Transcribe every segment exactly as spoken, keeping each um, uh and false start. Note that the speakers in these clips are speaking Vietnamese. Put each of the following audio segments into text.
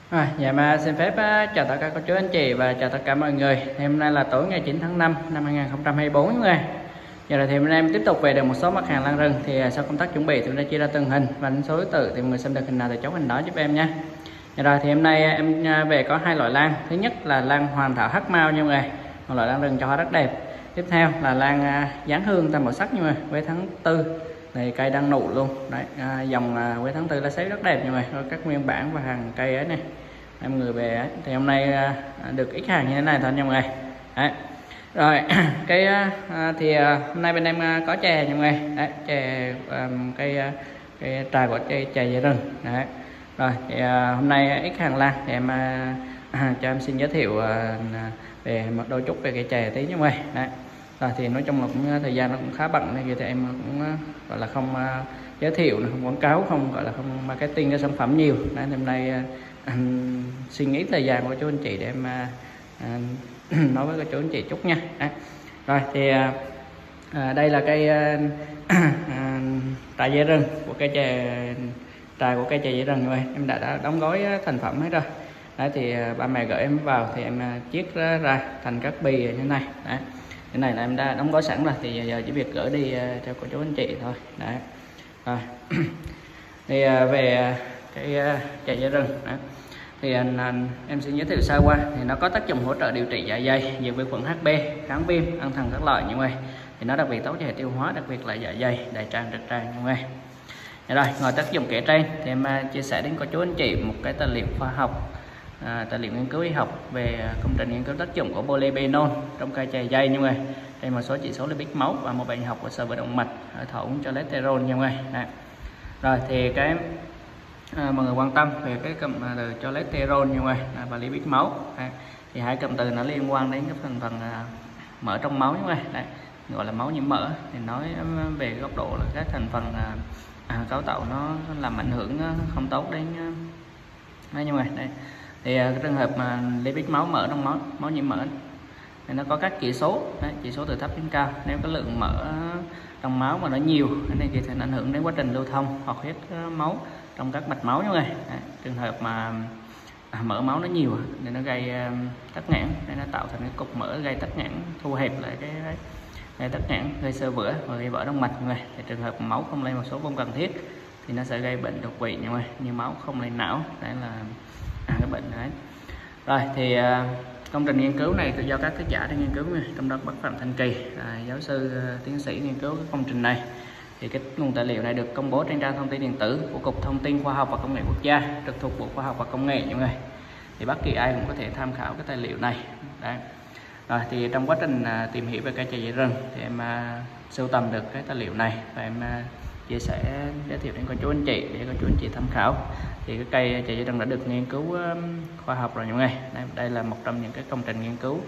À, dạ mà xin phép á, chào tất cả cô chú anh chị và chào tất cả mọi người. Thì hôm nay là tối ngày chín tháng năm năm hai nghìn không trăm hai mươi tư người. Giờ là thì hôm nay em tiếp tục về được một số mặt hàng lan rừng. Thì sau công tác chuẩn bị thì em đã chia ra từng hình và số thứ tự, thì mọi người xem được hình nào thì chốt hình đó giúp em nha. Giờ rồi thì hôm nay em về có hai loại lan. Thứ nhất là lan hoàng thảo hắc mao nha mọi người, một loại lan rừng cho hoa rất đẹp. Tiếp theo là lan dáng hương tam màu sắc nha mọi người, với tháng tư này cây đang nụ luôn đấy. À, dòng với tháng tư lá xếp rất đẹp nha mọi người, các nguyên bản và hàng cây ấy này em người về ấy. Thì hôm nay à, được ít hàng như thế này thôi nha mọi người đấy. Rồi cái à, thì à, hôm nay bên em à, có chè nha mọi người đấy, chè à, cây à, cây trà của chè chè dây rừng đấy. Rồi thì à, hôm nay ít hàng lan thì em à, à, cho em xin giới thiệu à, về một đôi chút về cây chè tí nha mọi người đấy. Rồi thì nói chung là cũng thời gian nó cũng khá bận nên thì em cũng gọi là không uh, giới thiệu, không quảng cáo, không gọi là không marketing cái sản phẩm nhiều. Đấy, hôm nay uh, anh xin ít thời gian của chú anh chị để em uh, nói với các chú anh chị chút nha. Đấy. Rồi thì uh, uh, đây là cây uh, uh, trà dây rừng của cây chè trà của cây chè dây rừng rồi, em đã, đã đóng gói thành phẩm hết rồi. Đấy thì uh, ba mẹ gửi em vào thì em uh, chiết ra, ra thành các bì như thế này. Đấy. Cái này là em đã đóng gói sẵn rồi, thì giờ chỉ việc gửi đi uh, cho cô chú anh chị thôi. Đấy. Rồi. Thì uh, về cái uh, chè dây rừng đó. Thì anh, anh em xin giới thiệu sơ qua, thì nó có tác dụng hỗ trợ điều trị dạ dày, diệt vi khuẩn hát bê, kháng viêm, an thần các loại như vậy. Thì nó đặc biệt tốt cho hệ tiêu hóa, đặc biệt là dạ dày, đại tràng, trực tràng như vậy. Rồi, ngoài tác dụng kể trên thì em uh, chia sẻ đến cô chú anh chị một cái tài liệu khoa học. À, tài liệu nghiên cứu y học về công trình nghiên cứu tác dụng của polyphenol trong cây chè dây như vậy. Đây một số chỉ số lipid máu và một bệnh học của sơ vữa động mạch, thở uống cho cholesterol như vậy. Đấy. Rồi thì cái à, mọi người quan tâm về cái cụm từ cholesterol như vậy à, và lipid máu. Đấy. Thì hai cụm từ nó liên quan đến cái phần phần à, mỡ trong máu như vậy. Đấy. Gọi là máu nhiễm mỡ, thì nói về góc độ là các thành phần à, à, cấu tạo nó làm ảnh hưởng không tốt đến à, như vậy. Đây. Thì cái trường hợp mà lipid máu, mỡ trong máu, máu nhiễm mỡ thì nó có các chỉ số. Đấy, chỉ số từ thấp đến cao. Nếu cái lượng mỡ trong máu mà nó nhiều thì thì sẽ ảnh hưởng đến quá trình lưu thông hoặc huyết máu trong các mạch máu như vậy. Đấy, trường hợp mà à, mỡ máu nó nhiều thì nó gây uh, tắc nghẽn, nên nó tạo thành cái cục mỡ gây tắc nghẽn, thu hẹp lại cái đấy, gây tắc nghẽn, gây xơ vữa và gây vỡ động mạch như vậy. Thì trường hợp máu không lên một số vùng cần thiết thì nó sẽ gây bệnh đột quỵ như vậy, như máu không lên não. Đấy là à, cái bệnh đấy. Rồi thì uh, công trình nghiên cứu này do các tác giả đang nghiên cứu, trong đó bác Phạm Thanh Kỳ, à, giáo sư uh, tiến sĩ nghiên cứu cái công trình này. Thì cái nguồn tài liệu này được công bố trên trang thông tin điện tử của Cục Thông tin Khoa học và Công nghệ Quốc gia, trực thuộc Bộ Khoa học và Công nghệ như vậy. Thì bất kỳ ai cũng có thể tham khảo cái tài liệu này. Đấy. Rồi thì trong quá trình uh, tìm hiểu về cây chè dây rừng thì em uh, sưu tầm được cái tài liệu này và em uh, chia sẻ giới thiệu đến cô chú anh chị để cô chú anh chị tham khảo. Thì cái cây chè dây rừng đã được nghiên cứu um, khoa học rồi mọi người. Đây, đây là một trong những cái công trình nghiên cứu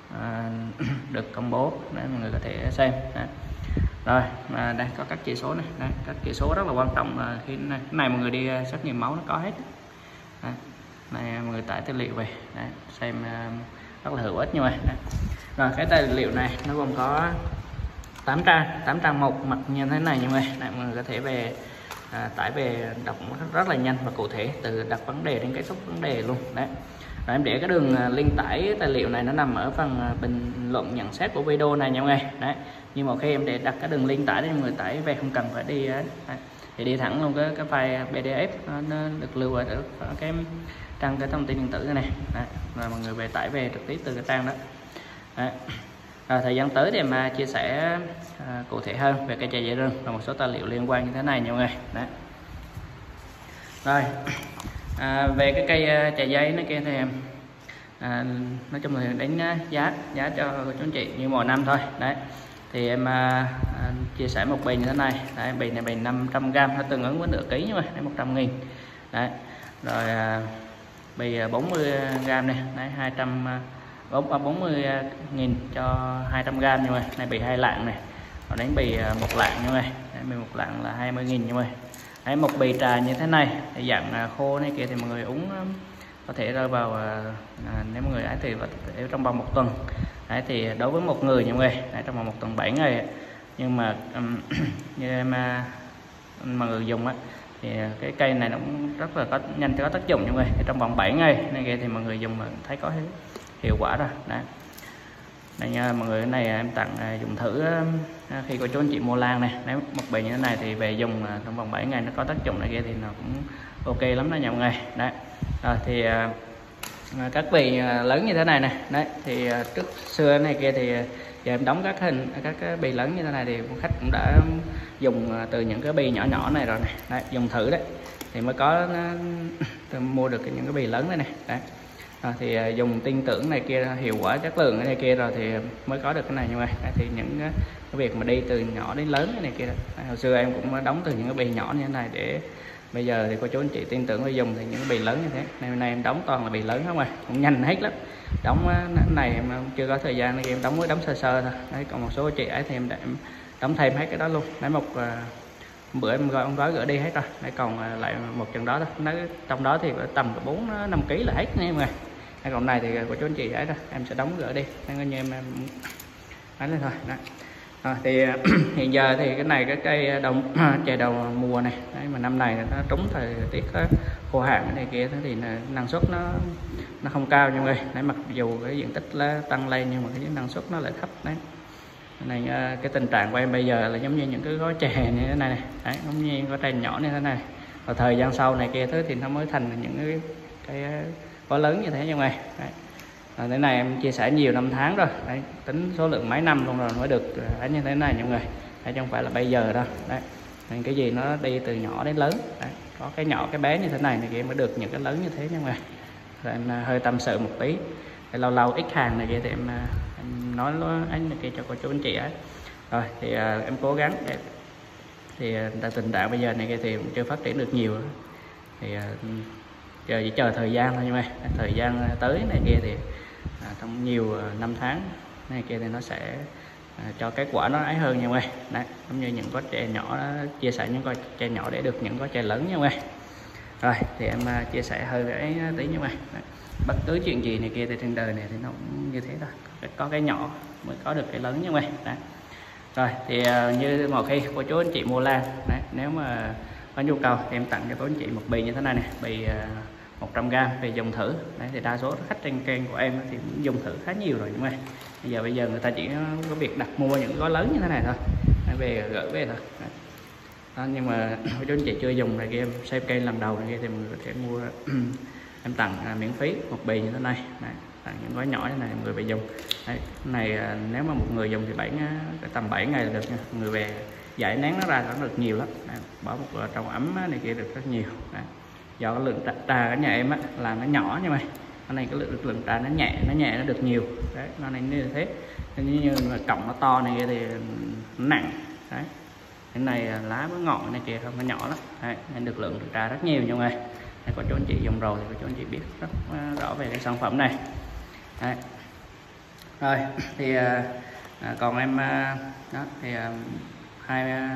uh, được công bố để mọi người có thể xem. Đấy. Rồi mà đây có các chỉ số này, đây, các chỉ số rất là quan trọng là khi này, cái này mọi người đi uh, xét nghiệm máu nó có hết. Đây. Này mọi người tải tài liệu về đấy, xem uh, rất là hữu ích như vậy. Đấy. Rồi cái tài liệu này nó gồm có tám trang, tám trang một mặt như thế này như vậy. Đấy, mọi người có thể về à, tải về đọc rất, rất là nhanh và cụ thể, từ đặt vấn đề đến kết thúc vấn đề luôn. Đấy. Rồi em để cái đường link tải tài liệu này nó nằm ở phần bình luận nhận xét của video này nha mọi người. Đấy. Nhưng mà khi em để đặt cái đường link tải thì mọi người tải về không cần phải đi đấy. Thì đi thẳng luôn cái cái file pê đê ép nó, nó được lưu ở cái trang cái thông tin điện tử này. Đấy. Rồi mọi người về tải về trực tiếp từ cái trang đó. Đấy. Rồi, thời gian tới thì mà chia sẻ à, cụ thể hơn về cây chè dây rừng và một số tài liệu liên quan như thế này nha mọi người. Đấy. Rồi à, về cái cây chè dây nó kia thì à, nói chung là đánh giá giá cho cô chú anh chị như mọi năm thôi. Đấy thì em à, chia sẻ một bì như thế này. Đấy, bì này bì năm trăm gam, nó tương ứng với nửa ký nhưng mà một trăm nghìn. Đấy. Rồi à, bì bốn mươi gam này, đấy hai trăm bốn mươi nghìn cho hai trăm gam như vậy. Này bì hai lạng này, còn đánh bì một lạng như vậy. Bì một lạng là hai mươi nghìn như vậy. Đấy, một bì trà như thế này thì dạng khô này kia thì mọi người uống có thể rơi vào à, nếu mọi người ấy thì trong vòng một tuần. Đấy, thì đối với một người như vậy đấy, trong vòng một tuần bảy ngày. Nhưng mà um, như em mọi người dùng á thì cái cây này nó cũng rất là có nhanh có tác dụng nha mọi người. Thì trong vòng bảy ngày này kia thì mọi người dùng thấy có hiệu quả rồi đấy. Đây nha mọi người, cái này em tặng dùng thử khi có chú anh chị mua lan này, nếu một bì như thế này thì về dùng trong vòng bảy ngày nó có tác dụng này kia thì nó cũng ok lắm đó nha mọi người. Đấy rồi thì các bì lớn như thế này này đấy, thì trước xưa này kia thì giờ em đóng các hình các cái bì lớn như thế này thì khách cũng đã dùng từ những cái bì nhỏ nhỏ này rồi này, đấy, dùng thử đấy thì mới có nó, mua được những cái bì lớn này này đấy. À, thì dùng tin tưởng này kia hiệu quả chất lượng này kia rồi thì mới có được cái này. Nhưng mà thì những cái việc mà đi từ nhỏ đến lớn cái này kia à, hồi xưa em cũng đóng từ những cái bì nhỏ như thế này để bây giờ thì cô chú anh chị tin tưởng người dùng thì những cái bì lớn như thế này, nay em đóng toàn là bì lớn không à, cũng nhanh hết lắm. Đóng này em chưa có thời gian nên em đóng mới đóng sơ sơ thôi đấy, còn một số chị ấy thì em để em đóng thêm hết cái đó luôn đấy. Một uh, bữa em gọi ông gói gửi đi hết rồi đấy, còn lại một chừng đó thôi, nó trong đó thì tầm bốn năm ký là hết nha mọi người. Hay còn này thì của chú anh chị ấy rồi em sẽ đóng gửi đi nên như em em đánh lên thôi đó. À, thì hiện giờ thì cái này cái cây đồng chè đầu mùa này đấy, mà năm này nó trúng thời tiết khô hạn này kia thì năng suất nó nó không cao như người đấy, mặc dù cái diện tích là tăng lên nhưng mà cái năng suất nó lại thấp đấy. Này cái tình trạng của em bây giờ là giống như những cái gói chè như thế này này đấy, giống như gói chè nhỏ như thế này, và thời gian sau này kia thứ thì nó mới thành những cái cái gói lớn như thế như vậy đấy. À, thế này em chia sẻ nhiều năm tháng rồi đấy, tính số lượng mấy năm luôn rồi mới được đấy, như thế này mọi người đấy, chứ không phải là bây giờ đâu đấy. Nên cái gì nó đi từ nhỏ đến lớn đấy, có cái nhỏ cái bé như thế này này kia mới được những cái lớn như thế nha mọi người. Rồi em hơi tâm sự một tí, thì lâu lâu ít hàng này kia thì em, em nói anh này kia cho cô chú anh chị ấy. Rồi thì uh, em cố gắng để, thì uh, tình trạng bây giờ này kia thì cũng chưa phát triển được nhiều thì uh, chờ chỉ chờ thời gian thôi. Nhưng mà thời gian tới này kia thì à, trong nhiều năm tháng này kia thì nó sẽ à, cho kết quả nó ấy hơn nha mọi người. Đấy, giống như những có chè nhỏ đó, chia sẻ những con chè nhỏ để được những có chè lớn nha mọi người. Rồi thì em à, chia sẻ hơi cái tí như vậy. Bất cứ chuyện gì này kia thì trên đời này thì nó cũng như thế thôi, có, có cái nhỏ mới có được cái lớn nha mọi người. Đấy. Rồi thì à, như một khi cô chú anh chị mua lan đấy, nếu mà có nhu cầu thì em tặng cho cô anh chị một bì như thế này này, bì à, một trăm gam về dùng thử đấy, thì đa số khách trên kênh của em thì cũng dùng thử khá nhiều rồi. Nhưng mà bây giờ bây giờ người ta chỉ có việc đặt mua những gói lớn như thế này thôi, để về gửi về thôi đó. Nhưng mà với chú anh chị chưa dùng này kia em xem kênh lần đầu này kia thì mọi người có thể mua em tặng à, miễn phí một bì như thế này đấy, tặng những gói nhỏ như này mọi người về dùng đấy. Này à, nếu mà một người dùng thì bảy tầm bảy ngày là được nha, người về giải nén nó ra nó được nhiều lắm đấy, bỏ một trong ấm này kia được rất nhiều đấy. Do cái lượng trà, trà ở nhà em á là nó nhỏ nhưng mà cái này cái lượng, lượng trà nó nhẹ nó nhẹ nó được nhiều đấy, nó nên như thế. Nên như mà cọng nó to này thì nó nặng đấy, cái này lá mới ngọn này kia không, nó nhỏ lắm đấy, nên được lượng trà rất nhiều nha mọi người. Có chú anh chị dùng rồi thì có chú anh chị biết rất rõ về cái sản phẩm này đấy. Rồi thì à, còn em đó thì à, hai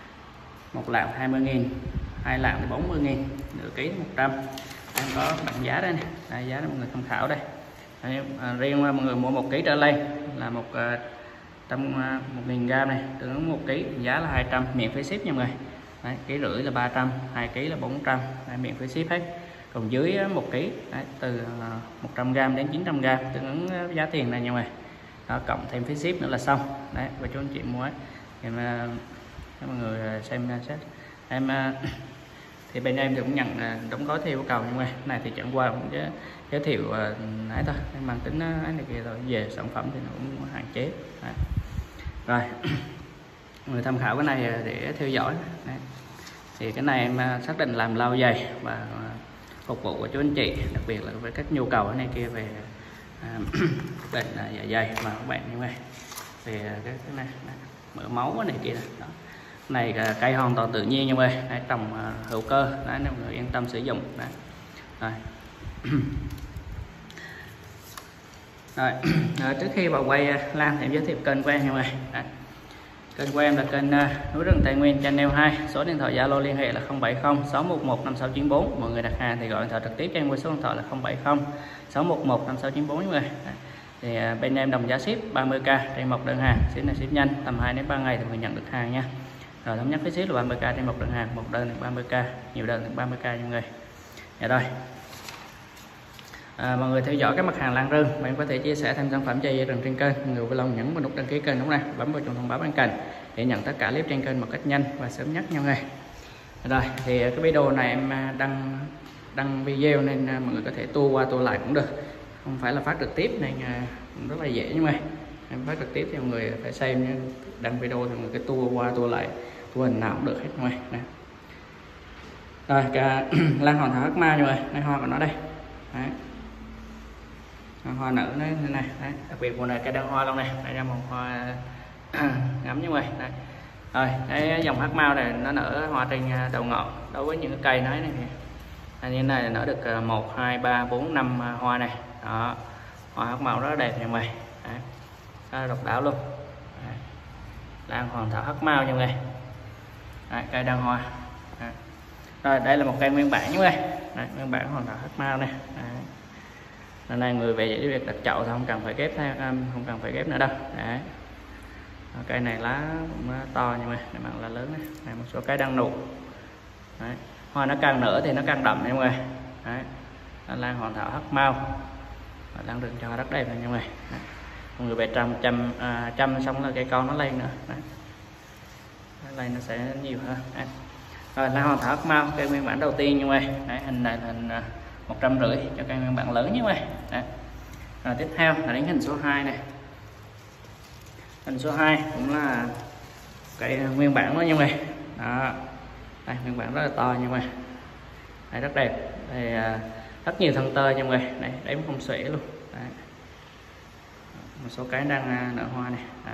một lạng hai mươi nghìn, hai lạng thì bốn mươi nghìn, nửa ký một trăm. Em có bảng giá đây này, đây, giá để mọi người tham khảo đây. Đây à, riêng mọi người mua một ký trở lên là một trăm một nghìn gam này, tương ứng một ký giá là hai trăm, miễn phí ship nha mọi người. Đấy, ký rưỡi là ba trăm, hai ký là bốn trăm, đấy, miễn phí ship hết. Còn dưới một ký đấy, từ một trăm gam đến chín trăm gam tương ứng giá tiền này nha mọi người. Đó, cộng thêm phí ship nữa là xong. Đấy, và chú anh chị mua ấy. Em mọi người xem xét em thì bên em thì cũng nhận đóng gói theo yêu cầu. Nhưng mà này thì chẳng qua cũng giới thiệu ấy thôi, em mang tính ấy này kia rồi, về sản phẩm thì nó cũng hạn chế. Đấy. Rồi người tham khảo cái này để theo dõi. Đấy. Thì cái này em xác định làm lâu dài và phục vụ của chú anh chị, đặc biệt là với các nhu cầu này kia về à, bệnh dạ dày mà các bạn như vậy, về cái, cái này, này mỡ máu này kia đó. Này cây hoàn toàn tự nhiên như vậy, đấy, trồng uh, hữu cơ đấy, nên mọi người yên tâm sử dụng đấy. Rồi. Rồi. À, trước khi vào quay uh, lan thì em giới thiệu kênh của em như vậy. Đấy. Kênh của em là kênh uh, núi rừng Tây Nguyên Channel hai, số điện thoại Zalo liên hệ là không bảy không sáu một một năm sáu chín bốn. Mọi người đặt hàng thì gọi điện thoại trực tiếp cho em qua số điện thoại là không bảy không sáu một một năm sáu chín bốn mọi người. Đấy. Thì uh, bên em đồng giá ship ba mươi k trên một đơn hàng, ship này ship nhanh, tầm hai đến ba ngày thì mình nhận được hàng nha. Rồi thống nhất phí ship là ba mươi k trên một đơn hàng, một đơn được ba mươi k, nhiều đơn được ba mươi k nha mọi người. Dạ rồi. À, mọi người theo dõi các mặt hàng lan rừng, bạn có thể chia sẻ thêm sản phẩm cho dây rừng trên kênh. Mọi người vui lòng nhấn vào nút đăng ký kênh đúng này, bấm vào chuông thông báo bên cạnh để nhận tất cả clip trên kênh một cách nhanh và sớm nhất nha mọi người. Rồi thì cái video này em đăng đăng video nên mọi người có thể tua qua tua lại cũng được, không phải là phát trực tiếp nên cũng rất là dễ nhưng mà em phát trực tiếp thì mọi người phải xem nhé. Đăng video thì mọi người cái tua qua tua lại, tua hình nào cũng được hết mọi người. Rồi cả lan hoàng thảo hắc ma rồi, đây hoa của nó đây. Đấy. Hoa nở này, này, này. Đặc biệt mùa này cây đăng hoa luôn này, đây ra một hoa ngắm như vậy. Đấy. Rồi cái dòng hắc mao này nó nở hoa trên đầu ngọn. Đối với những cái cây nói này thì như này nở được một hai ba bốn năm hoa này. Đó, hoa hắc mao rất là đẹp như vậy. Đấy. Rất là độc đáo luôn. Đấy. Lan hoàng thảo hắc mao như vậy. Đấy, cây đăng hoa. Đấy. Rồi đây là một cây nguyên bản như vậy. Đấy, nguyên bản hoàng thảo hắc mao này. Đấy. Lần này người về chỉ việc đặt chậu thôi, không cần phải ghép theo, không cần phải ghép nữa đâu. Đấy. Cây này lá cũng to nhưng mà này bằng lá lớn này. Này một số cái đang nụ. Đấy. Hoa nó càng nở thì nó càng đậm nha mọi người. Đấy. Lan hoàng thảo hắc mao, lan rừng cho rất đẹp này nha mọi người. Đấy. Mọi người về trăm chăm à, chăm xong là cây con nó lên nữa. Đấy. Nó lên nó sẽ nhiều hơn. Đấy. Rồi lan hoàng thảo hắc mao cây nguyên bản đầu tiên nha mọi người. Đấy, hình này hình một trăm rưỡi cho cây nguyên bản lớn như vậy. Đấy. Rồi tiếp theo là đến hình số hai này. Hình số hai cũng là cây nguyên bản đó nha mọi người. Đó. Đây, nguyên bản rất là to nha mọi người. Đây, rất đẹp. Đây, rất nhiều thân tơ nha mọi người. Đây, đếm không xuể luôn. Đấy. Một số cái đang nở hoa này. Đấy.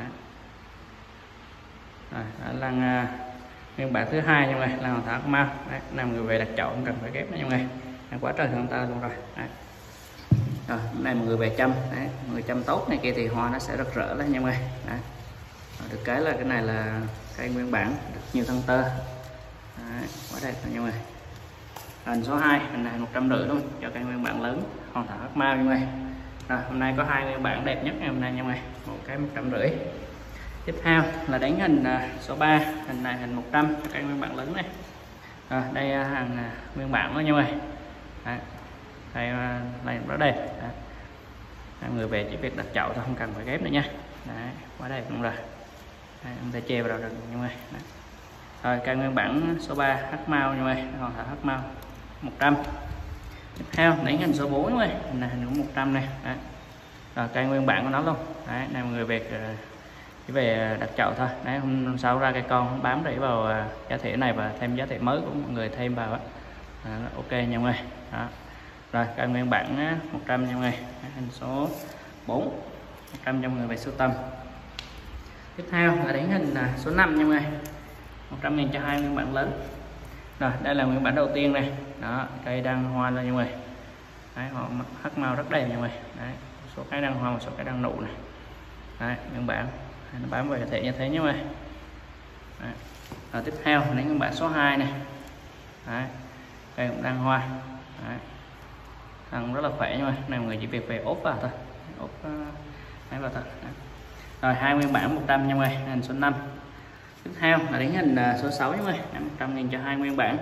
Rồi, đó là nguyên bản thứ hai nha mọi người, là hoàng thảo hắc mao. Đấy, làm người về đặt chậu không cần phải ghép nữa nha mọi người. Quá trời thân tơ luôn rồi. Đấy. Rồi, này mọi người về chăm, đấy, mọi người chăm tốt này kia thì hoa nó sẽ rất rỡ lên nha mọi người. Đấy. Rồi, được cái là cái này là cây nguyên bản, rất nhiều thân tơ. Đấy, quá đẹp nha mọi người. Hình số hai, hình này một trăm rưỡi luôn cho cây nguyên bản lớn, hoàng thảo hắc mao nha mọi người. Rồi, hôm nay có hai nguyên bản đẹp nhất ngày hôm nay nha mọi người, một cái một trăm rưỡi. Tiếp theo là đánh hình số ba, hình này hình một trăm cho cây nguyên bản lớn này. Rồi, đây hàng nguyên bản đó nha mọi người. Đấy. Đây này rất đẹp. Đấy. Người về chỉ việc đặt chậu thôi, không cần phải ghép nữa nha. Đấy, quá đẹp luôn rồi. Đấy, em thể che vào đầu rừng nha mọi người. Đấy. Rồi cây nguyên bản số ba hắc mao nha mọi người, hoàng thảo hắc mao một trăm. Tiếp theo lấy hình số bốn nha mọi người, hình này hình một trăm này. Đấy. Rồi cây nguyên bản của nó luôn. Đấy, này mọi người về chỉ về đặt chậu thôi. Đấy, hôm sau ra cây con bám rễ vào giá thể này và thêm giá thể mới của mọi người thêm vào. À, ok nha mọi người. Đó. Rồi cây nguyên bản một trăm nha mọi người, hình số bốn, một trăm cho mọi người về sưu tầm. Tiếp theo là đến hình số năm nha mọi người, một trăm nghìn cho hai nguyên bản lớn. Rồi đây là nguyên bản đầu tiên này. Đó, cây đang hoa lên nha mọi người. Đấy, họ hắc mao rất đẹp nha mọi người. Đấy, một số cái đang hoa, một số cái đang nụ này. Đấy, nguyên bản nó bám về thể như thế nha mọi người. Đấy. Rồi tiếp theo đến nguyên bản số hai này. Đấy, cây cũng đang hoa. Đấy. Thằng rất là khỏe nhưng mà này mọi người chỉ việc về ốp vào thôi, ốp uh, vào thôi. Đấy. Rồi hai nguyên bản một trăm nha mọi người, hình số năm. Tiếp theo là đến hình uh, số sáu nha mọi người, một trăm nghìn cho hai nguyên bản.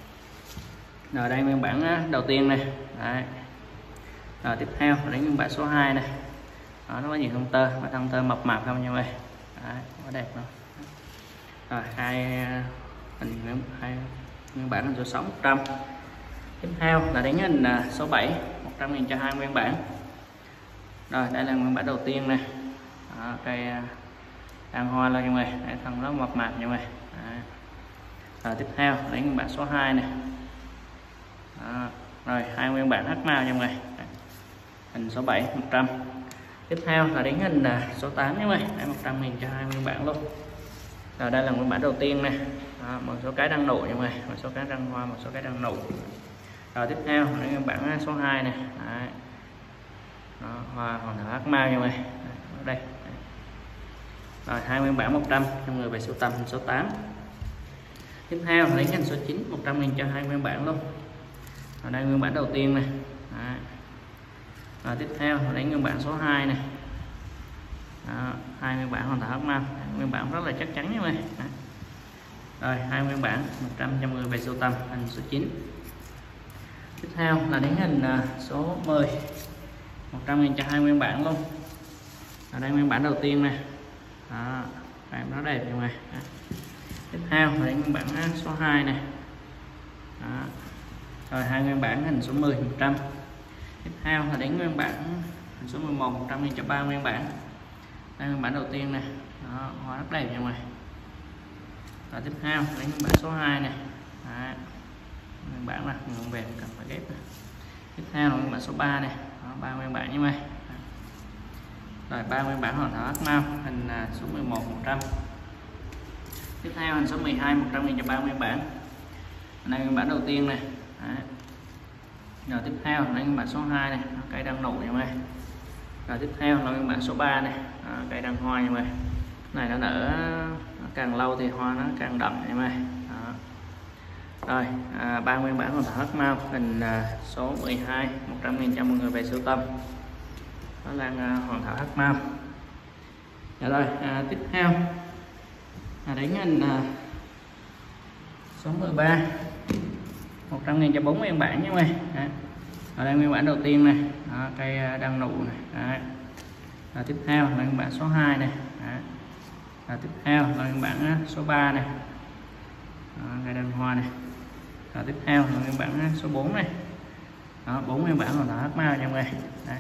Rồi đây nguyên bản uh, đầu tiên này. Đấy. Rồi tiếp theo là đến nguyên bản số hai này. Đó, nó có nhiều thông tơ, mà thông tơ mập mạp không nha mọi người. Đấy, quá đẹp luôn. Rồi hai uh, hình hai nguyên bản hình số sáu một trăm. Tiếp theo là đến hình số bảy, một trăm nghìn cho hai nguyên bản. Rồi đây là nguyên bản đầu tiên này. Đó, cây đang hoa lên nha mọi người, đây, thân nó mập mạp nha mọi người. Rồi tiếp theo đến nguyên bản số hai này. Đó. Rồi hai nguyên bản hắc mao nha mọi người. Hình số bảy một trăm. Tiếp theo là đến hình số tám nha mọi người, đây, một trăm nghìn cho hai nguyên bản luôn. Rồi đây là nguyên bản đầu tiên này. Đó, một số cái đang nụ nha mọi người, một số cái đang hoa, một số cái đang nụ. Rồi tiếp theo là nguyên bản số hai này. Đấy. Đó, hoa hoàng thảo hắc mao nha mọi người. Ở đây. Đấy. Rồi hai nguyên bản một trăm cho người về sưu tầm hình số tám. Tiếp theo lấy hình số chín, một trăm nghìn cho hai nguyên bản luôn. Ở đây nguyên bản đầu tiên này. Đấy. Rồi tiếp theo lấy nguyên bản số hai này. Đó, hai nguyên bản hoàng thảo hắc mao, nguyên bản rất là chắc chắn nha mọi người. Đấy. Rồi hai nguyên bản một trăm cho mọi người về sưu tầm hình số chín. Tiếp theo là đến hình số mười, một trăm nghìn cho hai nguyên bản luôn. Ở đây nguyên bản đầu tiên nè, đó, em nó đẹp như này. Tiếp theo là đến nguyên bản số hai này. Đó. Rồi hai nguyên bản hình số mười một trăm. Tiếp theo là đến nguyên bản hình số mười một, một trăm nghìn cho ba nguyên bản. Đây nguyên bản đầu tiên này, đó, hoa rất đẹp như này. Và tiếp theo đến nguyên bản số hai này. Đó. Nguyên bản là nguyên về cần phải ghép này. Tiếp theo là nguyên bản số ba này, ba nguyên bản như này. Rồi ba nguyên bản hoàn thảo hắc mao hình số mười một một trăm. Tiếp theo hình số mười hai một trăm nghìn cho ba nguyên bản. Đây nguyên bản đầu tiên này. Đấy. Rồi tiếp theo là nguyên bản số hai này, cây đang nụ như này. Rồi tiếp theo là nguyên bản số ba này, đó, cây đang hoa như này. Này nó nở nó càng lâu thì hoa nó càng đậm như này. Đó. Rồi à, ba nguyên bản hoàn thảo hắc mao hình à, số mười hai một trăm nghìn cho mọi người về sưu tầm. Đó là à, hoàn thảo hắc mao. Rồi à, tiếp theo là đến hình à, số mười ba một trăm nghìn cho bốn nguyên bản như này. Đó. Ở đây nguyên bản đầu tiên này, đó, cây đang nụ này. Đó. Rồi tiếp theo là nguyên bản số hai này. Đó. Rồi tiếp theo là nguyên bản số ba này. Đó, cây đang hoa này. Rồi tiếp theo là nguyên bản số bốn này. Đó, bốn nguyên bản hoàn thảo hắc mao trong này. Đấy.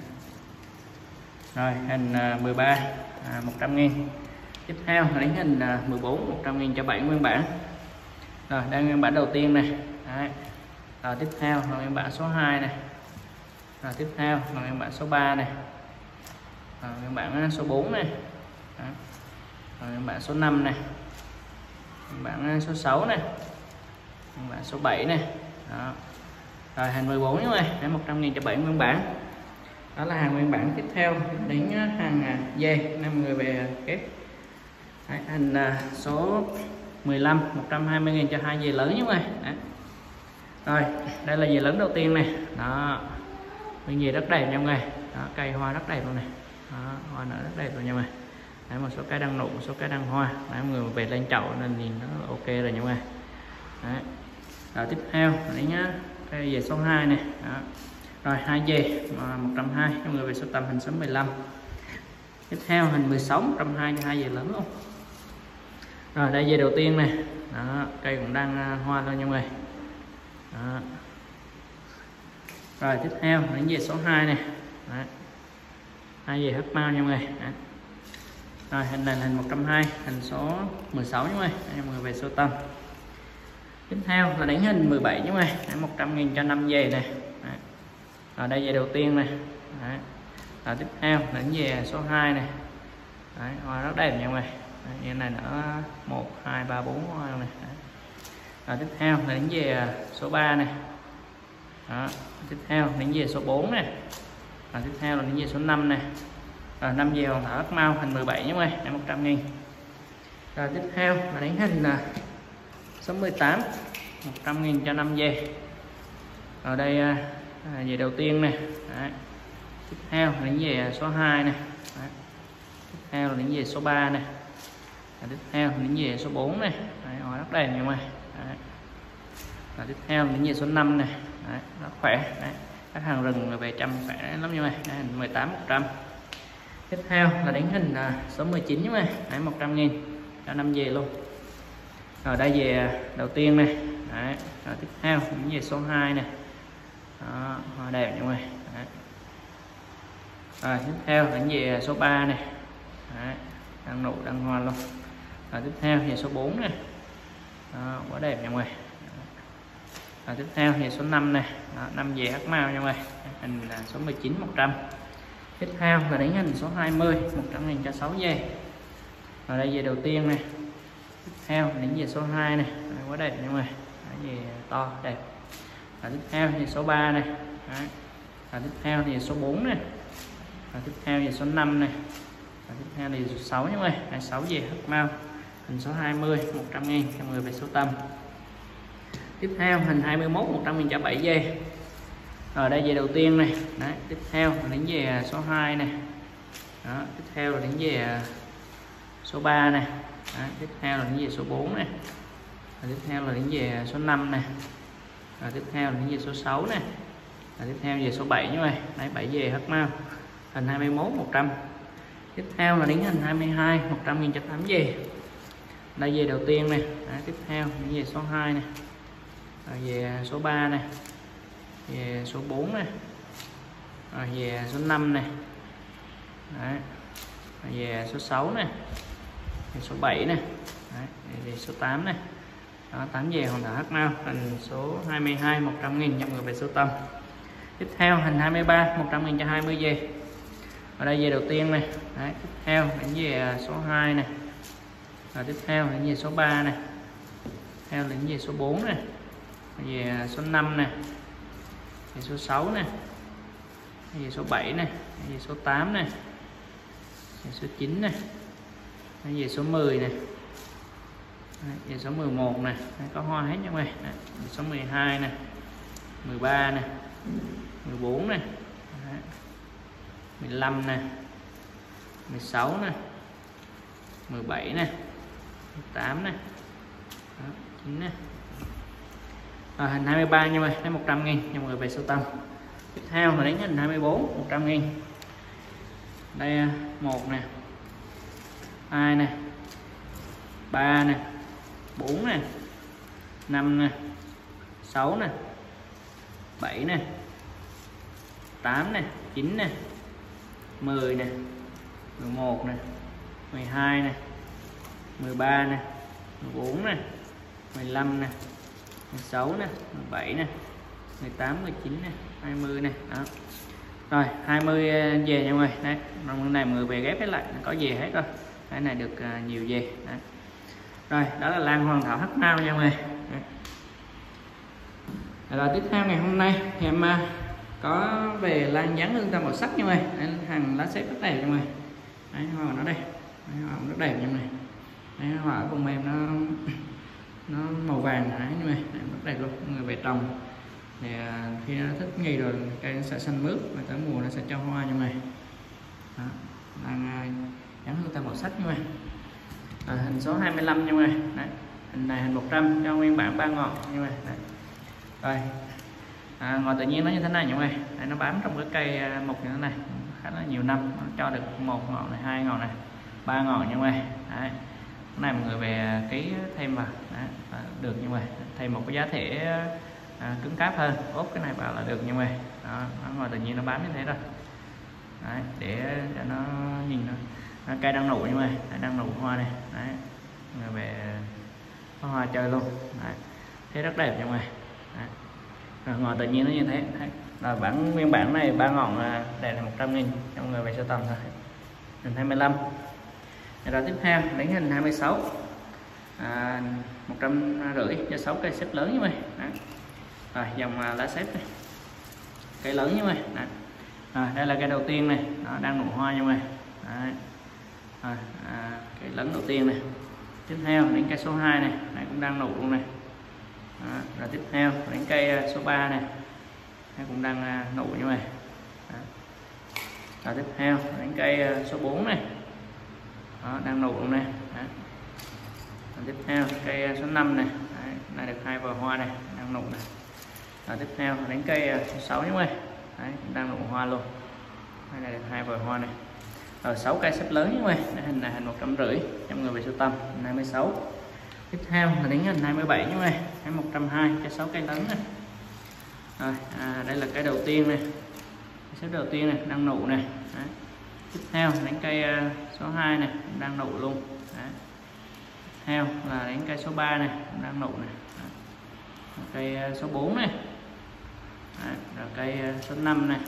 Rồi hình mười ba à, một trăm nghìn. Tiếp theo là đến hình mười bốn một trăm nghìn cho bảy nguyên bản. Rồi đây nguyên bản đầu tiên này. Đấy. Rồi tiếp theo là nguyên bản số hai này. Rồi tiếp theo là nguyên bản số ba này. Rồi nguyên bản số bốn này. Đó. Rồi nguyên bản số năm này. Nguyên bản số sáu này. Nguyên bản số bảy này. Đó. Rồi hình mười bốn như này, một trăm nghìn cho bảy nguyên bản. Đó là hàng nguyên bản. Tiếp theo đến hàng dê năm người về kép. Đấy, hình số mười lăm một trăm hai mươi nghìn cho hai dê lớn như này. Đấy. Rồi đây là dê lớn đầu tiên này. Đó, nguyên dê rất đẹp nha mọi người. Đó, cây hoa rất đẹp luôn này. Đó, hoa nở rất đẹp luôn nha mọi người. Đấy, một số cái đang nụ, một số cái đang hoa. Đấy, mọi người về lên chậu nên nhìn nó ok rồi nha mọi người. Đấy. Rồi tiếp theo đấy nhá, cây dê số hai này. Đó. Rồi hai dê một trăm hai mươi cho người về sưu tầm hình số mười lăm. Tiếp theo hình mười sáu một trăm hai mươi cho hai dê lớn luôn. Rồi đây dê đầu tiên này. Đó, cây cũng đang hoa luôn nha mọi người. Đó. Rồi tiếp theo đến dê số hai này. Đó. Hai dê hắc mao nha mọi người. Đó. Rồi hình này là hình một trăm hai mươi, hình số mười sáu nha mọi người. Đây, mọi người về sưu tầm. Tiếp theo là đến hình mười bảy nha mọi người, một trăm nghìn cho năm dê này. Đấy. Ở đây dê đầu tiên này. Đấy. Rồi tiếp theo là đến dê số hai này. Đấy, hoa rất đẹp nha mọi người. Như này nữa một hai ba bốn hoa này. Đấy. Rồi tiếp theo là đến dê số ba này. Đó. Tiếp theo là đến dê số bốn này. Rồi tiếp theo là đến dê số năm này. Rồi năm dê hoàn thảo hắc mao hình mười bảy nha mọi người, một trăm nghìn. Rồi tiếp theo là đến hình số mười tám một trăm nghìn cho năm dê. Ở đây à, dê đầu tiên này. Đấy. Tiếp theo là đến dê số hai này. Đấy. Tiếp theo là đến dê số ba này. Và tiếp theo là đến dê số bốn này. Đấy, hoa rất đẹp nha mọi người. Đấy. Và tiếp theo là đến dê số năm này. Đấy, rất khỏe. Đấy. Các hàng rừng về chăm khỏe lắm như này. Đây, mười tám một trăm. Tiếp theo là đến hình à, số mười chín như này. Đấy, một trăm nghìn cho năm dê luôn. Rồi đây về đầu tiên này. Đấy. Rồi tiếp theo những về số hai này. Đó, hoa đẹp nha mọi người. Đấy. Rồi tiếp theo những về số ba này. Đấy. Đang nụ đang hoa luôn. Rồi tiếp theo về số bốn này. Đó, quá đẹp nha mọi người. Rồi tiếp theo về số năm này. Đó, năm về hắc mao nha mọi người. Hình là số mười chín một trăm. Tiếp theo là đến hình số hai mươi một trăm nghìn cho sáu dê. Rồi đây về đầu tiên này. Tiếp theo đến về số hai này. Đấy, quá đẹp nha mọi người. Về to đẹp. Và tiếp theo về số ba này. Đấy. Và tiếp theo về số bốn này. Và tiếp theo về số năm này. Và tiếp theo về số sáu nha mọi người. sáu về hắc mao hình số hai mươi một trăm nghìn cho người về số tâm. Tiếp theo hình hai mươi mốt một trăm nghìn cho bảy dê. Ở đây về đầu tiên này. Đấy. Tiếp theo là đến về số hai này. Đó. Tiếp theo là đến về số ba này. Đấy. Tiếp theo là đến về số bốn này. Rồi tiếp theo là đến về số năm này. Rồi tiếp theo là đến về số sáu này. Rồi tiếp theo về số bảy như vậy. Đấy, bảy về hắc mau. Hình hai mươi mốt một trăm. Tiếp theo là đến hình hai mươi hai một trăm nghìn cho tám về. Đây về đầu tiên này. Đấy, tiếp theo đến về số hai này. Rồi về số ba này. Về số bốn này. Rồi về số năm này. Đấy. Rồi về số sáu này. Về số bảy này. Đấy, về số tám này. Đó, tám về hòn đảo hắc mau. Hình số hai mươi hai một trăm nghìn cho người về số tâm. Tiếp theo hình hai mươi ba một trăm nghìn cho hai mươi về. Ở đây về đầu tiên này. Đấy, tiếp theo đến về số hai này. Rồi tiếp theo đến về số ba này. Theo đến về số bốn này. Về số năm này. Về số sáu này. Về số bảy này. Về số tám này. Về số chín này. Về số mười này. Đấy, về số mười một này. Đấy, có hoa hết nha mọi người. Đấy, số mười hai này. mười ba này. mười bốn này. Đấy, mười lăm này. mười sáu này. mười bảy này. mười tám này. Đó, chín này. À, hình hai mươi ba nha mọi người, lấy một trăm nghìn cho mọi người về số tâm. Tiếp theo là đến hình hai mươi bốn một trăm nghìn. Đây một nè, hai nè, ba nè, bốn nè, năm nè, sáu nè, bảy nè, tám nè, chín nè, mười nè, mười một nè, mười hai nè, mười ba nè, mười bốn nè, mười lăm nè, mười sáu nè, mười bảy nè, mười tám, mười chín nè, hai mươi nè. Đó. Rồi hai mươi về nha mọi người. Đấy, trong này mọi người về ghép hết lại, có về hết rồi. Cái này được uh, nhiều về. Đấy. Rồi, đó là lan hoàng thảo hắc mau nha mọi người. Đấy. Rồi tiếp theo ngày hôm nay thì em uh, có về lan dán hương tam màu sắc nha mọi người. Đấy, hàng lá xếp rất đẹp nha mọi người. Đấy, hoa nó đây. Đấy, hoa rất đẹp nha mọi người. Đấy, hoa ở vùng mềm nó nó màu vàng đấy nha mọi người. Đấy, rất đẹp luôn. Mọi người về trồng thì khi nó thích nghi rồi cây nó sẽ xanh mướt và tới mùa nó sẽ cho hoa như này. Đó, đang dán hương tam màu sắc như này. À, hình số hai mươi lăm như này. Đấy, hình này hình một trăm cho nguyên bản ba ngọn như này. Đấy. Rồi à, ngọn tự nhiên nó như thế này như này. Đấy, nó bám trong cái cây mục như thế này khá là nhiều năm, nó cho được một ngọn này, hai ngọn này, ba ngọn như này. Đấy. Cái này mọi người về ký thêm vào. Đấy, được như vậy, thêm một cái giá thể À, cứng cáp hơn, ốp cái này vào là được như vậy. Đó, nó ngoài tự nhiên nó bám như thế rồi. Đấy, để cho nó nhìn nó cây đang nụ như vậy, đang nụ hoa này. Đấy, người về có hoa chơi luôn. Đấy, thế rất đẹp như vậy. Đấy. Rồi, ngoài tự nhiên nó như thế. Đấy. Rồi bản nguyên bản này ba ngọn đẹp là một trăm nghìn cho người về sưu tầm thôi. Hình hai mươi lăm. Rồi tiếp theo đến hình hai mươi sáu. À, một trăm rưỡi cho sáu cây xếp lớn như vậy. Đấy. Rồi dòng lá xếp này, cây lớn như vậy. Đấy. Rồi, đây là cây đầu tiên này, nó đang nụ hoa như vậy. Đấy. Rồi, à, cây lớn đầu tiên này. Tiếp theo đến cây số hai này, này cũng đang nụ luôn này. Đó. Rồi tiếp theo đến cây số ba này, nó cũng đang nụ như vậy. Đó. Rồi tiếp theo đến cây số bốn này, đó, đang nụ luôn này. Đó. Rồi tiếp theo cây số năm này, đấy, này được hai bờ hoa này, đang nụ này. Rồi tiếp theo đến cây số sáu như vậy. Đấy, đang nụ hoa luôn. Đây là được hai bờ hoa này. Rồi sáu cây xếp lớn như vậy. Đây, hình này hình một trăm rưỡi cho người về sưu tầm. hai mươi sáu. Tiếp theo là đến hình hai mươi bảy như vậy. Hay một trăm hai cho sáu cây lớn này. Rồi, à, đây là cây đầu tiên này. Xếp đầu tiên này đang nụ này. Đấy. Tiếp theo đến cây số hai này đang nụ luôn. Đấy. Tiếp theo là đến cây số ba này đang nụ này. Đấy. Cây số bốn này. Đấy, rồi cây số năm này.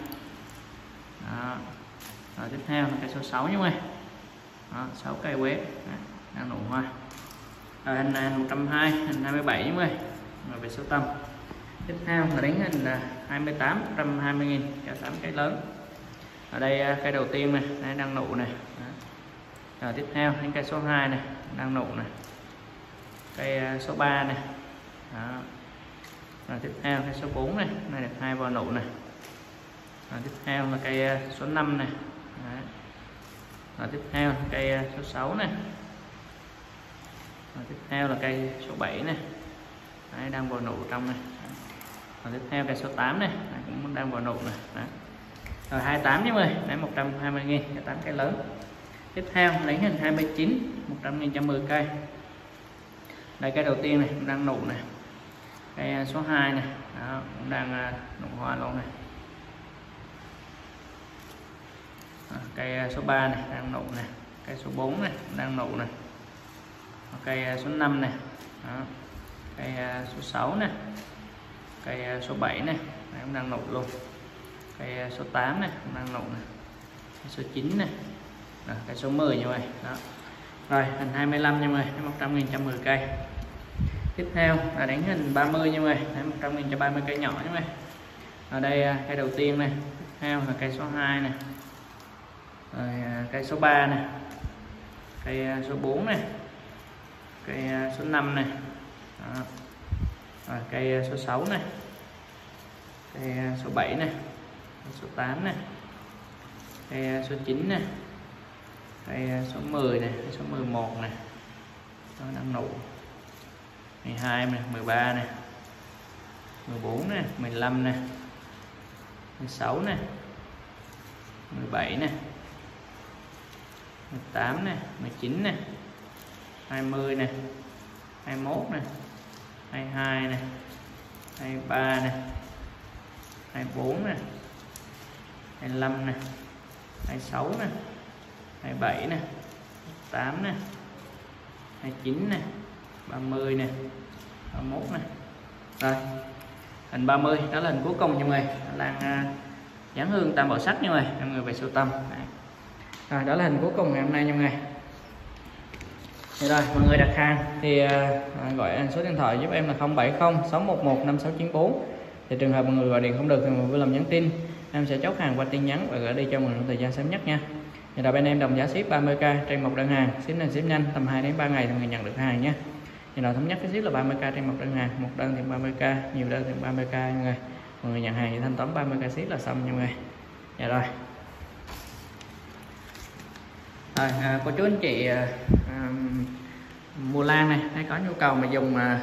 Đó. Rồi tiếp theo là cây số sáu như vậy. Đó, sáu cây quế. Đấy, đang nụ hoa. Rồi hình này một trăm hai mươi, hình hai mươi bảy như vậy. Rồi về số tâm. Tiếp theo là đến hình hai mươi tám, một trăm hai mươi nghìn cho tám cây lớn. Ở đây cây đầu tiên này, đây đang nụ này. Đó. Rồi tiếp theo đến cây số hai này, đang nụ này. Cây số ba này. Đó. Rồi tiếp theo cây số bốn này, này được hai bò nụ này. Rồi tiếp theo là cây số năm này. Đấy. Rồi tiếp theo là cây số sáu này. Rồi tiếp theo là cây số bảy này. Đấy, đang vào nụ trong này. Còn tiếp theo cây số tám này Đấy, cũng đang vào nụ này. Đấy. Rồi hai mươi tám nha mọi người, đấy một trăm hai mươi nghìn, tám cây lớn. Tiếp theo lấy hình hai mươi chín, một trăm nghìn cho mười cây. Đây cây đầu tiên này cũng đang nụ này. Cây số hai này, đó, cũng đang nụ hoa luôn này. Đó, cây số ba này đang nụ này, cây số bốn này cũng đang nụ này. Cây số năm này. Đó. Cây số sáu này. Cây số bảy này, đấy, cũng đang nụ luôn. Cây số tám này cũng đang nụ này. Cây số chín này. Rồi, cây số mười như vậy. Đó. Rồi hình hai mươi lăm nha mọi người, một trăm nghìn cho mười cây. Tiếp theo là đánh hình ba mươi nha mọi người, một trăm nghìn cho ba mươi cây nhỏ nha mọi người. Ở đây cây đầu tiên này, tiếp theo là cây số hai này. Rồi cây số ba này. Cây số bốn này. Cây số năm này. Đó. Rồi cây số sáu này. Cây số bảy này. Cây số tám này. Cây số chín này. Cây số mười này, cây số mười một này. Nó đang nụ. mười hai này, mười ba này. mười bốn này, mười lăm này. mười sáu này. mười bảy này. mười tám này, mười chín này. hai mươi này. hai mươi mốt này. hai mươi hai này. hai mươi ba này. hai mươi bốn này. hai mươi lăm này. hai mươi sáu này. hai mươi bảy này. hai mươi tám này. hai mươi chín này. ba mươi này. ba mươi mốt này. Rồi hình ba mươi đó là hình cuối cùng nha mọi người, là uh, dán hương tam bảo sắc nha mọi người, mọi người về sưu tầm. Đấy. Rồi đó là hình cuối cùng ngày hôm nay nha mọi người. Thì rồi mọi người đặt hàng thì uh, gọi số điện thoại giúp em là không bảy không sáu một một năm sáu chín bốn. Thì trường hợp mọi người gọi điện không được thì mọi người vui lòng nhắn tin, em sẽ chốt hàng qua tin nhắn và gửi đi cho mọi người trong thời gian sớm nhất nha. Thì là bên em đồng giá ship ba mươi k trên một đơn hàng, ship này ship nhanh, tầm hai đến ba ngày thì người nhận được hàng nhé. Thì nào thống nhất cái ship là ba mươi k trên một đơn hàng, một đơn thì ba mươi k, nhiều đơn thì ba mươi k nha mọi người. Mọi người nhận hàng thì thanh toán ba mươi k ship là xong nha mọi người. Dạ rồi. Rồi à, cô chú anh chị à, à, mua lan này, hay có nhu cầu mà dùng à,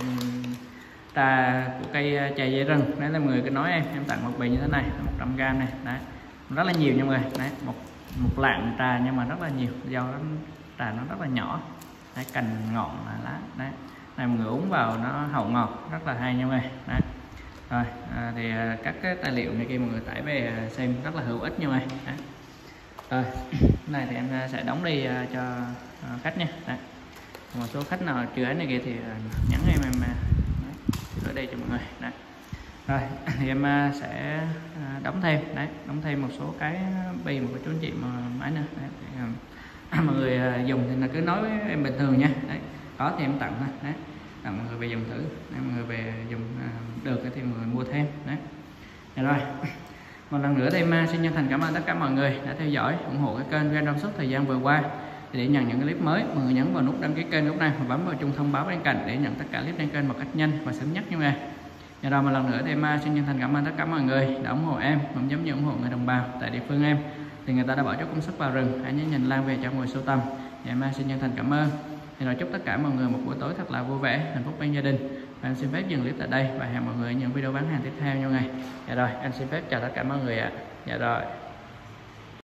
trà của cây trà dây rừng, đấy là mọi người cứ nói em, em tặng một bì như thế này, một trăm gram này, đấy rất là nhiều nha mọi người. Đấy một một lạng trà nhưng mà rất là nhiều, do nó, trà nó rất là nhỏ. Đấy, cành ngọn là lá đấy, này mọi người uống vào nó hậu ngọt, rất là hay nha mọi người. Đấy. Rồi à, thì các cái tài liệu này kia mọi người tải về xem rất là hữu ích nha mọi người. Đấy. Rồi này thì em sẽ đóng đi cho khách nha. Đấy. Một số khách nào chưa ấy này kia thì nhắn em em gửi đây cho mọi người. Đấy. Rồi thì em sẽ đóng thêm, đấy đóng thêm một số cái bì một cái chú anh chị mà máy nữa. Đấy. Thì, mọi người dùng thì là cứ nói với em bình thường nha. Đấy. Có thì em tặng thôi. Đấy. Tặng mọi người về dùng thử, đấy, mọi người về dùng được thì mọi người mua thêm. Đấy. Rồi, rồi. Một lần nữa thì em xin chân thành cảm ơn tất cả mọi người đã theo dõi ủng hộ cái kênh Gen trong suốt thời gian vừa qua. Thì để nhận những clip mới, mọi người nhấn vào nút đăng ký kênh lúc này và bấm vào chuông thông báo bên cạnh để nhận tất cả clip trên kênh một cách nhanh và sớm nhất nha mọi người. Và rồi một lần nữa thì em xin chân thành cảm ơn tất cả mọi người đã ủng hộ em, cũng giống như ủng hộ người đồng bào tại địa phương em. Thì người ta đã bỏ chút công sức vào rừng, hãy nhớ nhìn lan về cho người sưu tầm. Thì em xin chân thành cảm ơn. Thì rồi chúc tất cả mọi người một buổi tối thật là vui vẻ, hạnh phúc bên gia đình. Và em xin phép dừng clip tại đây và hẹn mọi người ở những video bán hàng tiếp theo nha mọi người. Dạ rồi, em xin phép chào tất cả mọi người ạ. Dạ rồi.